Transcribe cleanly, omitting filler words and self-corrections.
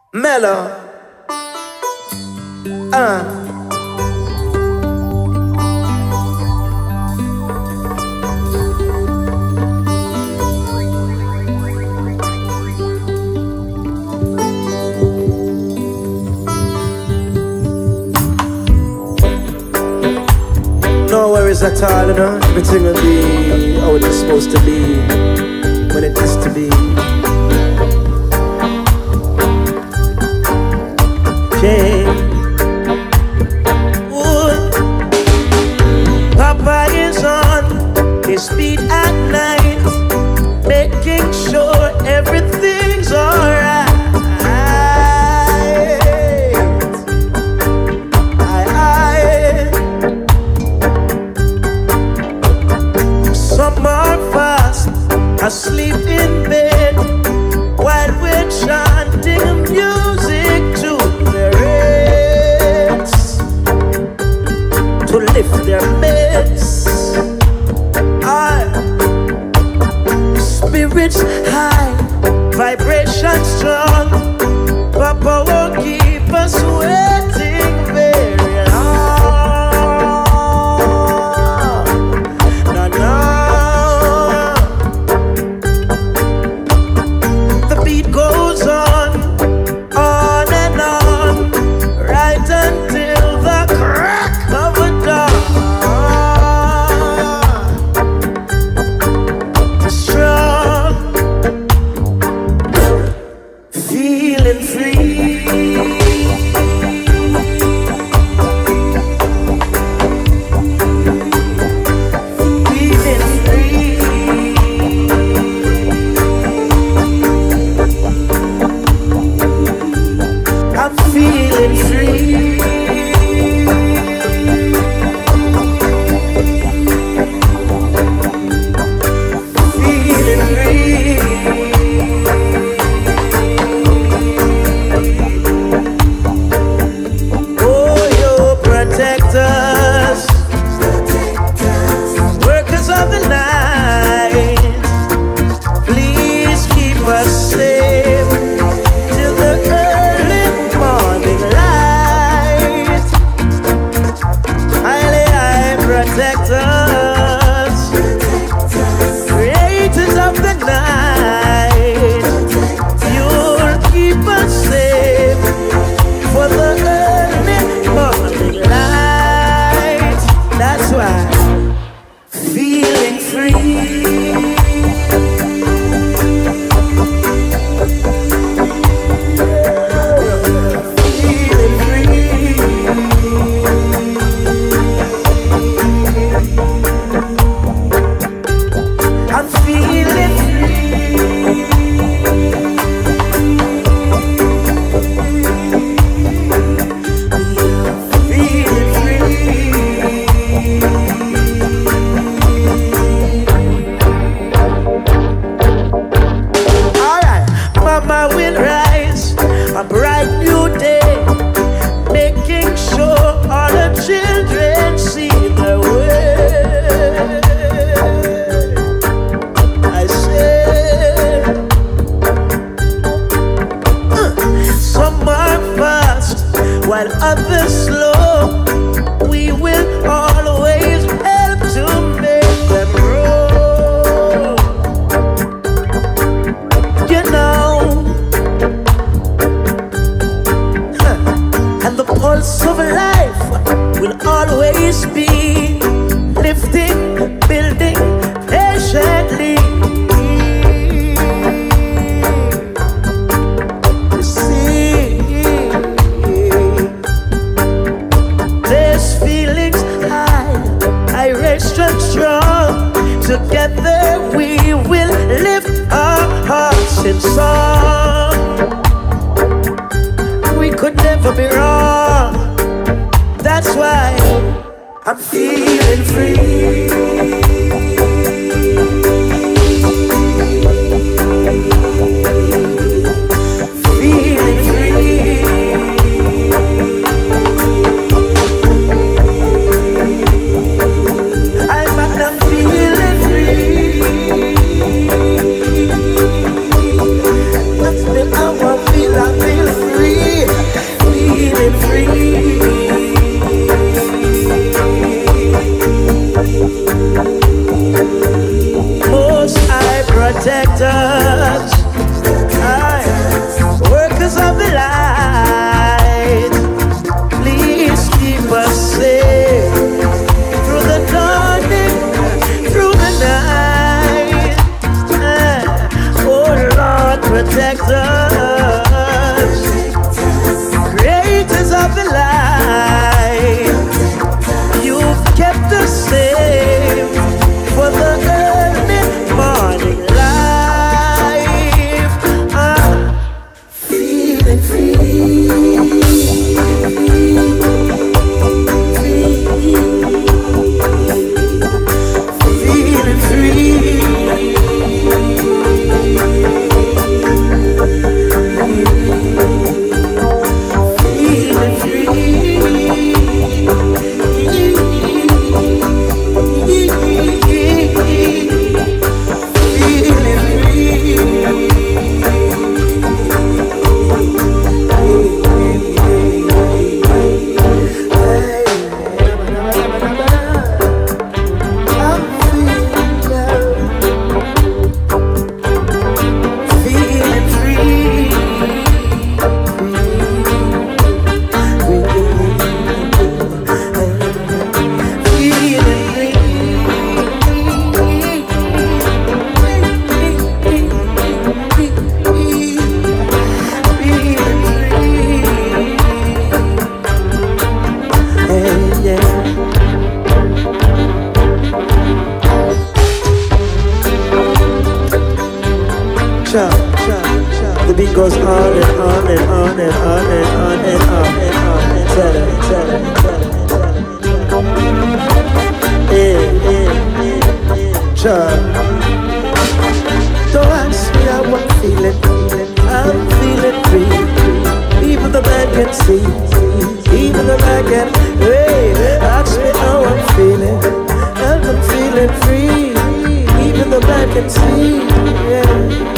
Mellow. No worries at all, you know. Everything will be how it is supposed to be when it is to be. Yeah. Ooh. Papa is on his feet at night, making sure everything's alright. Some of us asleep in bed while we're chanting music to their heads, to lift their meds. Our spirits high, vibration strong. Papa won't keep us waiting very long. No, no. The beat goes on and on, right until the crack of a dawn. Strong, feeling free. Feeling free. I'm feeling free. Feeling free. Oh, you protect us, workers of the night. Please keep us safe till the early morning light. Highly, protect us, creators of the night. You'll keep us safe for the early morning light. That's why feeling free. Feeling free. I'm feeling free. Feeling free. Alright, Mama will rise a bright new day, making sure all the children see the way. I said, some are fast while others slow. We will always help to make them grow. You know, and the pulse of life will always be lifting, building patiently. You see, there's feelings high, irration strong. Together we will lift our hearts in song. We could never be wrong. That's why I'm feeling free. Feeling free. I'm feeling free. That's the hour I feel free. Don't ask me how I'm feeling. I'm feeling free. Even the man can see. Even the man can. Hey, ask me how I'm feeling. And I'm feeling free. Even the man can see. Yeah.